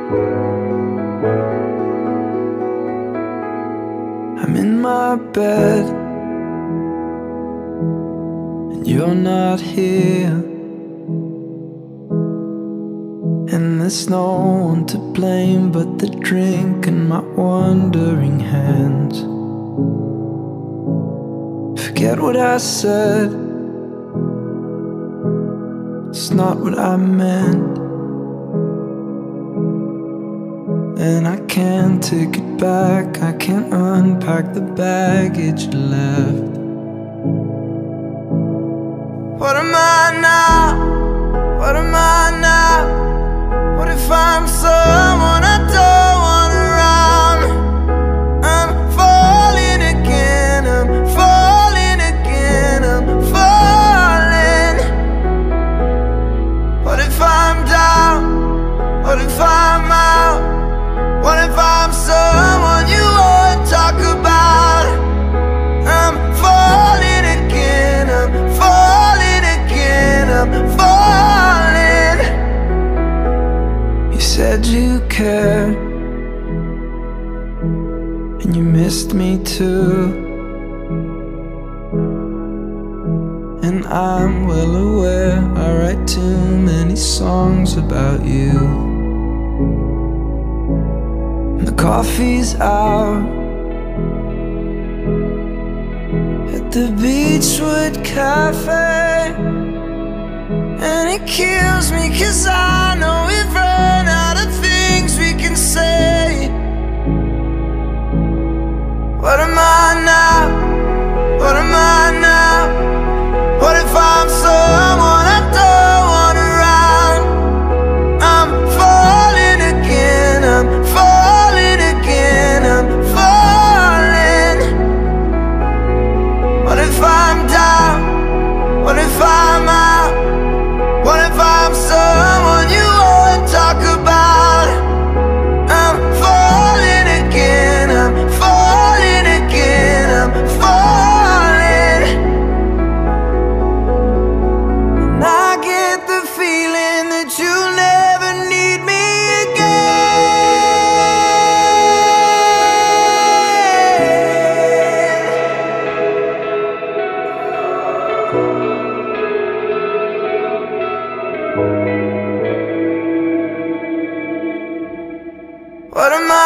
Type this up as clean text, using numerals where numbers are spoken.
I'm in my bed and you're not here, and there's no one to blame but the drink and my wandering hands. Forget what I said, it's not what I meant, and I can't take it back. I can't unpack the baggage you left. What am I now? What am I now? What if I'm someone I don't want around? I'm falling again, I'm falling again, I'm falling. What if I'm down? What if I'm out? What if I'm someone you won't talk about? I'm falling again, I'm falling again, I'm falling. You said you cared, and you missed me too, and I'm well aware I write too many songs about you. The coffee's out at the Beachwood Cafe, and it kills me 'cause I know we've run out of things we can say. What am I now? What am I now? What if I'm someone I don't want around? I'm falling again, I'm falling again, I'm falling. What if I'm down? What if I'm out? What if I'm someone you won't talk about? I'm falling again, I'm falling again, I'm falling. And I get the feeling that you'll never need me again. What am I